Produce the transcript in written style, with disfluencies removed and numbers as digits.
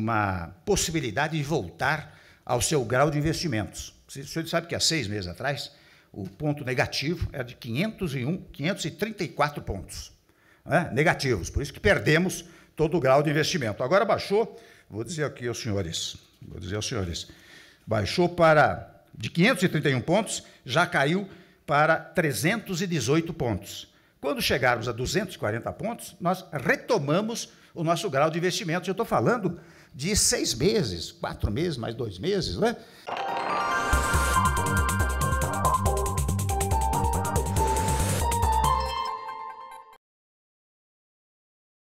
uma possibilidade de voltar ao seu grau de investimentos. O senhor sabe que há 6 meses atrás, o ponto negativo era de 534 pontos, né, negativos, por isso que perdemos todo o grau de investimento. Agora baixou, vou dizer aos senhores, baixou de 531 pontos, já caiu para 318 pontos. Quando chegarmos a 240 pontos, nós retomamos o nosso grau de investimento. Eu estou falando de 6 meses, 4 meses, mais 2 meses, né?